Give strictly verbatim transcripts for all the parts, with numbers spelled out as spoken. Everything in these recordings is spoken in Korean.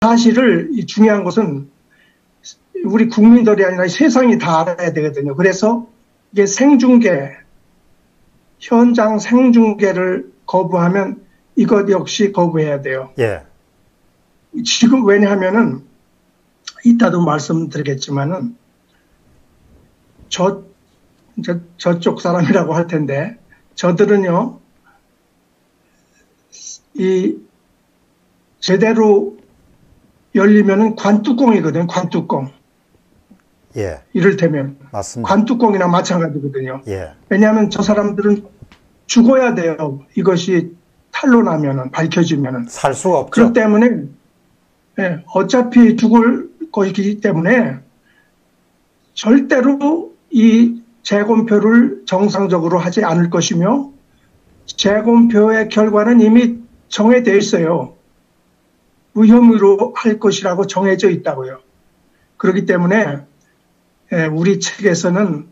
사실을 이 중요한 것은 우리 국민들이 아니라 세상이 다 알아야 되거든요. 그래서 이게 생중계, 현장 생중계를 거부하면 이것 역시 거부해야 돼요. 예. 지금 왜냐하면은 이따도 말씀드리겠지만은 저, 저 저쪽 사람이라고 할 텐데 저들은요 이 제대로 열리면은 관뚜껑이거든요. 관뚜껑. 예. 이를테면 맞습니다. 관뚜껑이나 마찬가지거든요. 예. 왜냐하면 저 사람들은 죽어야 돼요. 이것이 탄로나면은 밝혀지면은 살 수가 없죠. 그렇기 때문에 예, 어차피 죽을 것이기 때문에 절대로 이 재검표를 정상적으로 하지 않을 것이며 재검표의 결과는 이미 정해져 있어요. 무혐의로 할 것이라고 정해져 있다고요. 그렇기 때문에 우리 측에서는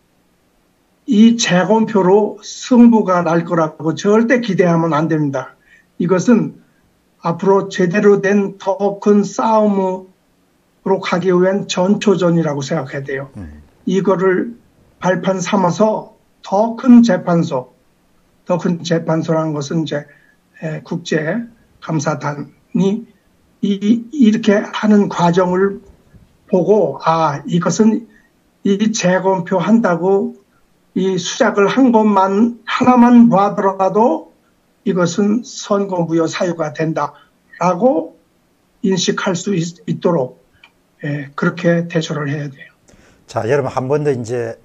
이 재검표로 승부가 날 거라고 절대 기대하면 안 됩니다. 이것은 앞으로 제대로 된 더 큰 싸움으로 가기 위한 전초전이라고 생각해야 돼요. 음. 이거를 발판 삼아서 더 큰 재판소, 더 큰 재판소라는 것은 이제 국제 감사단이 이, 이렇게 하는 과정을 보고, 아, 이것은 이 재검표 한다고 이 수작을 한 것만, 하나만 봐더라도 이것은 선거무효 사유가 된다라고 인식할 수 있, 있도록, 예, 그렇게 대처를 해야 돼요. 자, 여러분, 한 번 더 이제,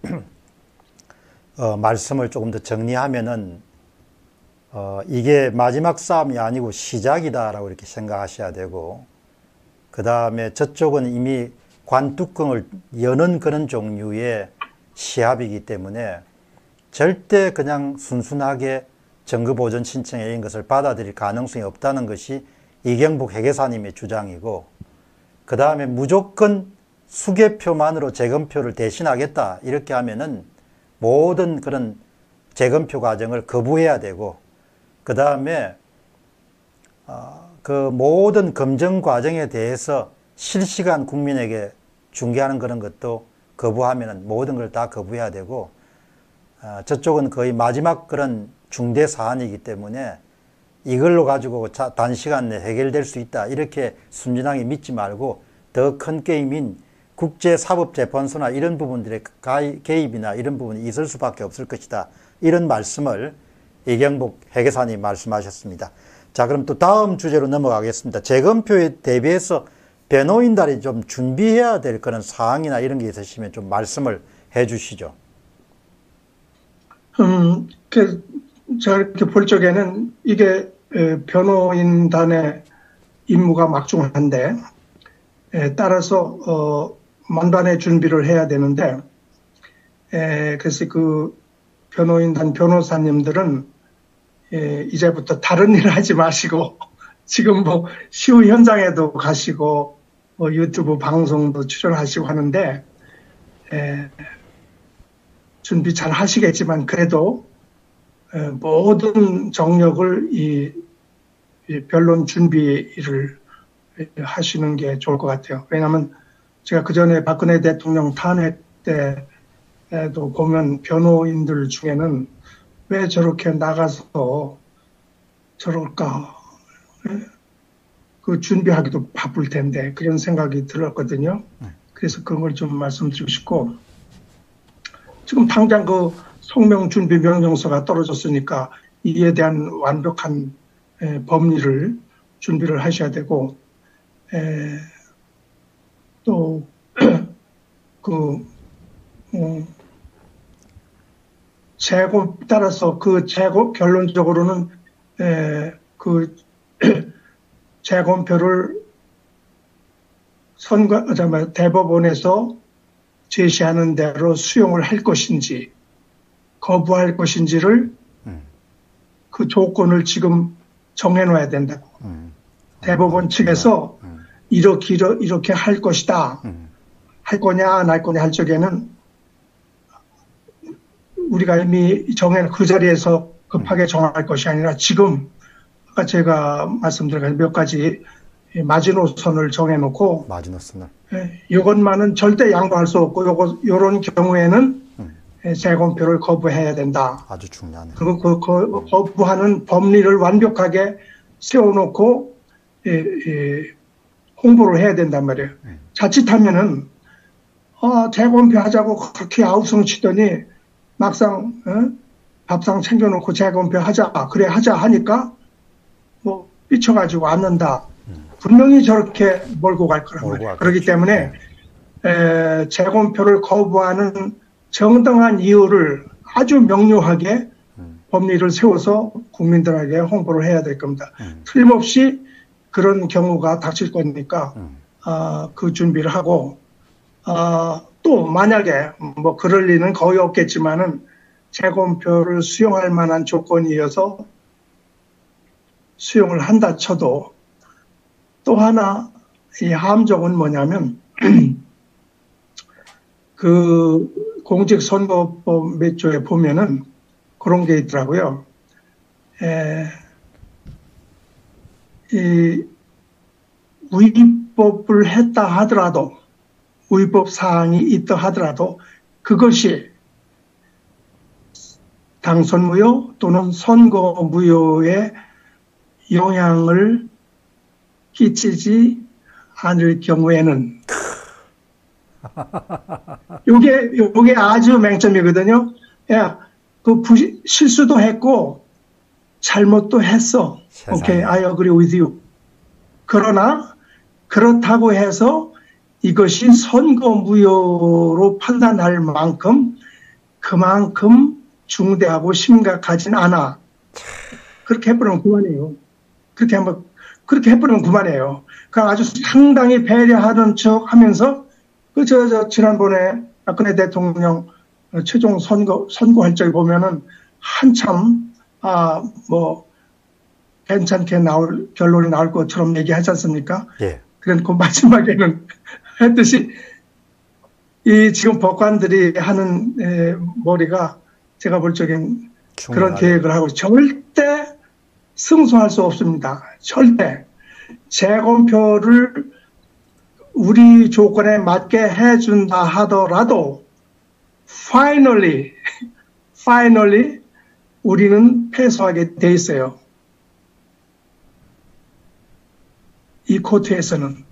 어, 말씀을 조금 더 정리하면은, 어, 이게 마지막 싸움이 아니고 시작이다라고 이렇게 생각하셔야 되고, 그 다음에 저쪽은 이미 관뚜껑을 여는 그런 종류의 시합이기 때문에 절대 그냥 순순하게 정급보전 신청에 이런 것을 받아들일 가능성이 없다는 것이 이경복 회계사님의 주장이고, 그 다음에 무조건 수개표만으로 재검표를 대신하겠다 이렇게 하면은 모든 그런 재검표 과정을 거부해야 되고, 그 다음에 어, 그 모든 검증 과정에 대해서 실시간 국민에게 중계하는 그런 것도 거부하면은 모든 걸 다 거부해야 되고, 어, 저쪽은 거의 마지막 그런 중대 사안이기 때문에 이걸로 가지고 단시간 내에 해결될 수 있다 이렇게 순진하게 믿지 말고 더 큰 게임인 국제사법재판소나 이런 부분들의 개입이나 이런 부분이 있을 수밖에 없을 것이다, 이런 말씀을 이경복 회계사님 말씀하셨습니다. 자, 그럼 또 다음 주제로 넘어가겠습니다. 재검표에 대비해서 변호인단이 좀 준비해야 될 그런 사항이나 이런 게 있으시면 좀 말씀을 해 주시죠. 음, 그, 제가 이렇게 볼 적에는 이게 변호인단의 임무가 막중한데, 에, 따라서, 어, 만반의 준비를 해야 되는데, 에, 그래서 그 변호인단 변호사님들은 에, 이제부터 다른 일을 하지 마시고, 지금 뭐 시위 현장에도 가시고, 뭐 유튜브 방송도 출연하시고 하는데, 에, 준비 잘 하시겠지만 그래도 에, 모든 정력을 이, 이 변론 준비를 하시는 게 좋을 것 같아요. 왜냐하면 제가 그 전에 박근혜 대통령 탄핵 때도 보면 변호인들 중에는 왜 저렇게 나가서 저럴까? 그 준비하기도 바쁠 텐데 그런 생각이 들었거든요. 그래서 그런 걸 좀 말씀드리고 싶고, 지금 당장 그 성명 준비 명령서가 떨어졌으니까 이에 대한 완벽한 에, 법리를 준비를 하셔야 되고, 에, 또 그 어, 재고 따라서 그 재고 결론적으로는 에, 그 재검표를 선거 잠깐 대법원에서 제시하는 대로 수용을 할 것인지 거부할 것인지를 음. 그 조건을 지금 정해놔야 된다고. 음. 대법원 측에서 음. 이렇게 이렇게 할 것이다. 음. 할 거냐 안 할 거냐 할 적에는 우리가 이미 정해 그 자리에서 급하게 정할 것이 아니라 지금 아까 제가 말씀드린 몇 가지 마지노선을 정해놓고 마지노선을 이것만은 절대 양보할 수 없고 요거 요런 경우에는 음. 재검표를 거부해야 된다. 아주 중요하네요. 그리고 그, 그 거부하는 법리를 완벽하게 세워놓고 예, 예, 홍보를 해야 된단 말이에요. 음. 자칫하면은 어, 재검표 하자고 그렇게 아우성 치더니 막상 어? 밥상 챙겨놓고 재검표 하자 그래 하자 하니까 뭐 삐쳐가지고 앉는다. 음. 분명히 저렇게 몰고 갈 거란 말이에요. 그렇기 때문에 네. 에, 재검표를 거부하는 정당한 이유를 아주 명료하게 음. 법리를 세워서 국민들에게 홍보를 해야 될 겁니다. 음. 틀림없이 그런 경우가 닥칠 거니까 음. 어, 그 준비를 하고 어, 또 만약에 뭐 그럴 리는 거의 없겠지만은 재검표를 수용할 만한 조건이어서 수용을 한다 쳐도 또 하나 이 함정은 뭐냐면 그 공직선거법 몇 조에 보면은 그런 게 있더라고요. 에, 이 위법을 했다 하더라도 위법 사항이 있다 하더라도 그것이 당선 무효 또는 선거 무효에 영향을 끼치지 않을 경우에는 요게 요게 아주 맹점이거든요. 야, 그 부, 실수도 했고 잘못도 했어. 오케이, I agree with you. 그러나 그렇다고 해서 이것이 선거 무효로 판단할 만큼 그만큼 중대하고 심각하진 않아. 그렇게 해버리면 그만해요. 그렇게 한번 그렇게 해버리면 그만해요. 그 아주 상당히 배려하는 척 하면서 그 저 저 지난번에 박근혜 대통령 최종 선거 선거할 적에 보면은 한참 아 뭐 괜찮게 나올 결론이 나올 것처럼 얘기하지 않습니까? 예. 그런 그 마지막에는 했듯이 이 지금 법관들이 하는 에, 머리가 제가 볼 적엔 그런 계획을 하고 절대 승소할 수 없습니다. 절대 재검표를 우리 조건에 맞게 해준다 하더라도 finally, finally 우리는 패소하게 돼 있어요. 이 코트에서는.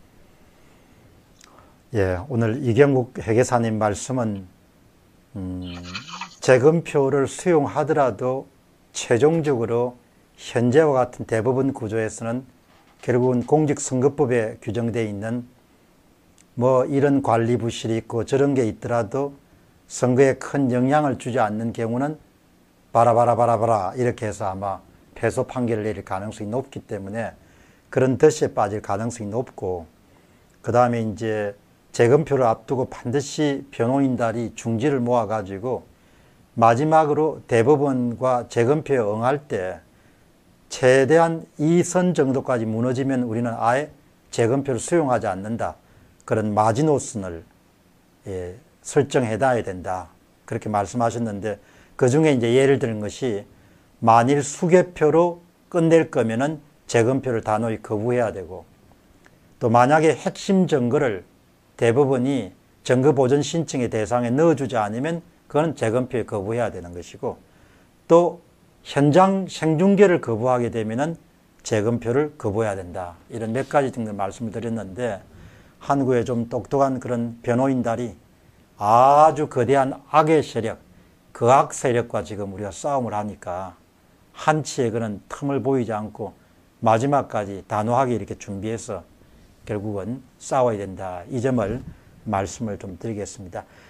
예, 오늘 이경국 회계사님 말씀은 음, 재검표를 수용하더라도 최종적으로 현재와 같은 대법원 구조에서는 결국은 공직선거법에 규정되어 있는 뭐 이런 관리 부실이 있고 저런 게 있더라도 선거에 큰 영향을 주지 않는 경우는 바라바라바라바라 이렇게 해서 아마 패소 판결을 내릴 가능성이 높기 때문에 그런 덫에 빠질 가능성이 높고, 그 다음에 이제 재검표를 앞두고 반드시 변호인단이 중지를 모아가지고 마지막으로 대법원과 재검표에 응할 때 최대한 이 선 정도까지 무너지면 우리는 아예 재검표를 수용하지 않는다. 그런 마지노선을 예, 설정해놔야 된다. 그렇게 말씀하셨는데, 그 중에 이제 예를 드는 것이 만일 수개표로 끝낼 거면은 재검표를 단호히 거부해야 되고, 또 만약에 핵심 증거를 대법원이 증거 보전 신청의 대상에 넣어주지 않으면 그건 재검표에 거부해야 되는 것이고, 또 현장 생중계를 거부하게 되면은 재검표를 거부해야 된다. 이런 몇 가지 정도 말씀을 드렸는데, 한국에 좀 똑똑한 그런 변호인들이 아주 거대한 악의 세력, 그 악 세력과 지금 우리가 싸움을 하니까 한치의 그런 틈을 보이지 않고 마지막까지 단호하게 이렇게 준비해서 결국은 싸워야 된다. 이 점을 말씀을 좀 드리겠습니다.